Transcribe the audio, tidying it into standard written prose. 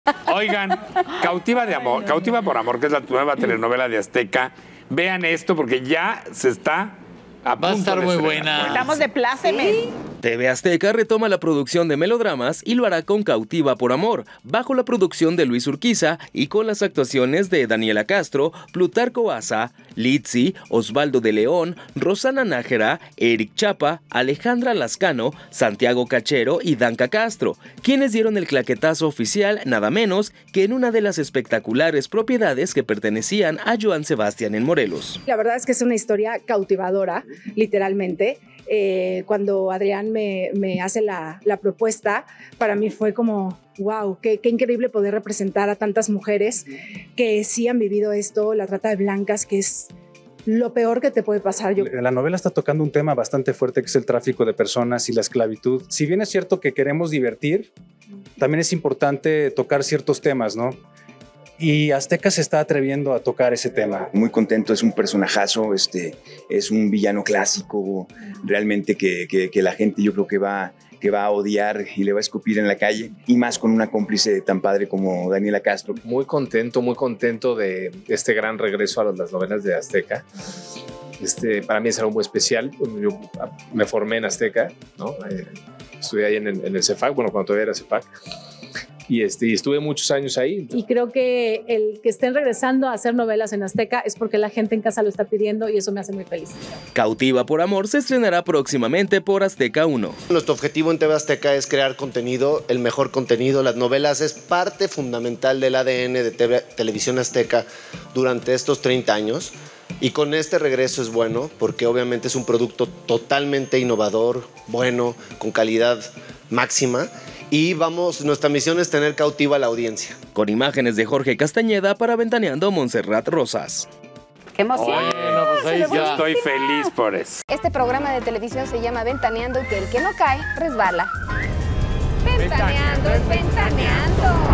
Oigan, Cautiva por Amor, que es la nueva telenovela de Azteca. Vean esto porque ya se está a punto. Va a estar de muy estrenar. buena. Estamos de plácemes. TV Azteca retoma la producción de melodramas y lo hará con Cautiva por Amor, bajo la producción de Luis Urquiza y con las actuaciones de Daniela Castro, Plutarco Asa, Litzy, Osvaldo de León, Rosana Nájera, Eric Chapa, Alejandra Lascano, Santiago Cachero y Danca Castro, quienes dieron el claquetazo oficial nada menos que en una de las espectaculares propiedades que pertenecían a Joan Sebastián en Morelos. La verdad es que es una historia cautivadora, literalmente. Cuando Adrián me hace la propuesta, para mí fue como, wow, qué increíble poder representar a tantas mujeres que sí han vivido esto, la trata de blancas, que es lo peor que te puede pasar. La novela está tocando un tema bastante fuerte, que es el tráfico de personas y la esclavitud. Si bien es cierto que queremos divertir, también es importante tocar ciertos temas, ¿no? Y Azteca se está atreviendo a tocar ese tema. Muy contento, es un personajazo, es un villano clásico, realmente que la gente yo creo que va a odiar y le va a escupir en la calle, y más con una cómplice tan padre como Daniela Castro. Muy contento de este gran regreso a las novelas de Azteca. Para mí es algo muy especial. Yo me formé en Azteca, ¿no? Estudié ahí en el CEFAC, bueno, cuando todavía era CEFAC. Y estuve muchos años ahí. Y creo que el que estén regresando a hacer novelas en Azteca es porque la gente en casa lo está pidiendo y eso me hace muy feliz. Cautiva por Amor se estrenará próximamente por Azteca 1. Nuestro objetivo en TV Azteca es crear contenido, el mejor contenido. Las novelas es parte fundamental del ADN de Televisión Azteca durante estos 30 años. Y con este regreso es bueno porque obviamente es un producto totalmente innovador, bueno, con calidad máxima. Y nuestra misión es tener cautiva a la audiencia. Con imágenes de Jorge Castañeda para Ventaneando, Montserrat Rosas. ¡Qué emoción! Oye, pues ahí yo estoy feliz por eso. Este programa de televisión se llama Ventaneando y que el que no cae resbala. Ventaneando es ventaneando.